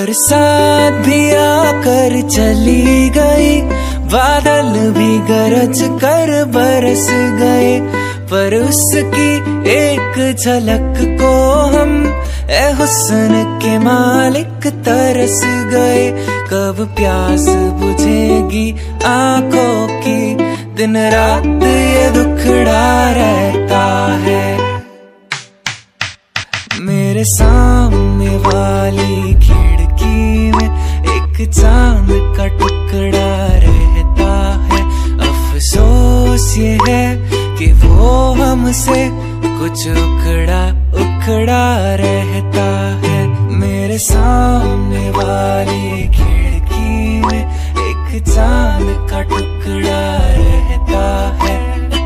बरसात भी आकर चली गई, बादल भी गरज कर बरस गए, पर उसकी एक झलक को हम ए हुस्न के मालिक तरस गए। कब प्यास बुझेगी आंखों की, दिन रात ये दुखड़ा रहता है। मेरे सामने वाली खिड़की में एक चांद का टुकड़ा रहता है। अफसोस ये है कि वो हमसे कुछ उखड़ा उखड़ा रहता है। मेरे सामने वाली खिड़की में एक चांद का टुकड़ा रहता है।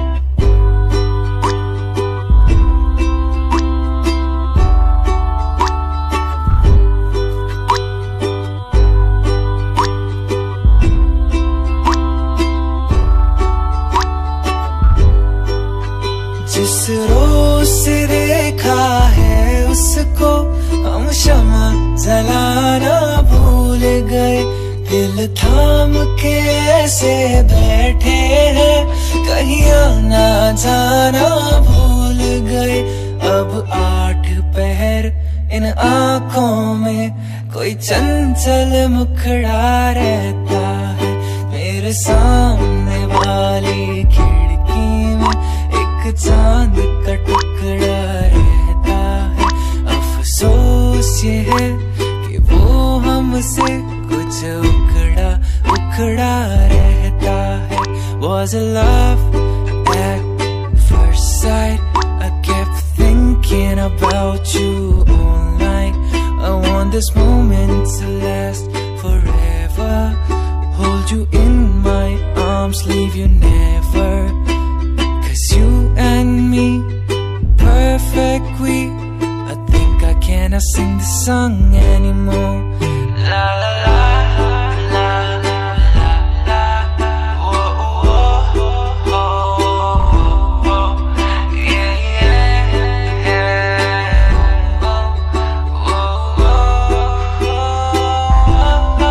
जिस रोज से देखा है उसको हम शमा जलाना भूल गए। दिल थाम के ऐसे बैठे हैं, कहीं आना जाना भूल गए। अब 8 पहर इन आँखों में कोई चंचल मुखड़ा रहता है। मेरे सामने वाली खिड़की में चांद का टुकड़ा रहता है। अफसोस ये है कि वो हमसे कुछ उखड़ा उखड़ा रहता है। Was it love at first sight? I kept thinking about you all night. I want this moment to last forever. Hold you in my arms, leave you never. You and me, perfect we. I think I cannot sing the song anymore. La la la la la la la. Oh oh oh oh oh. Yeah yeah yeah. Oh oh oh oh.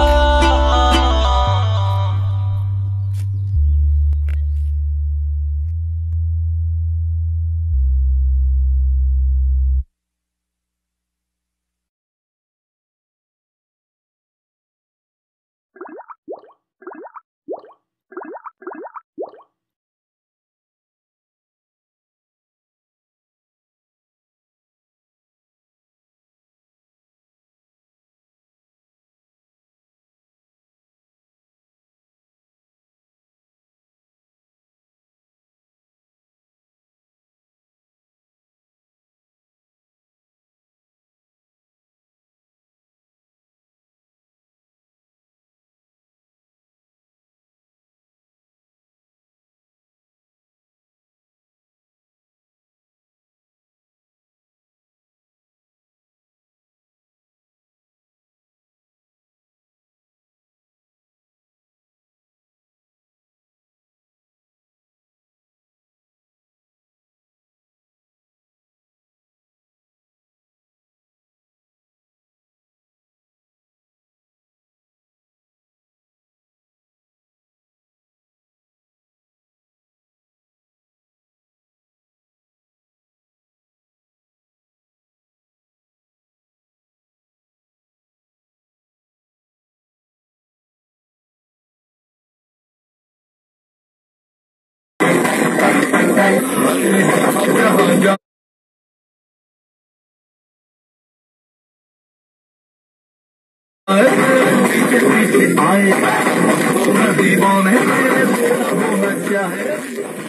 आए दीवाने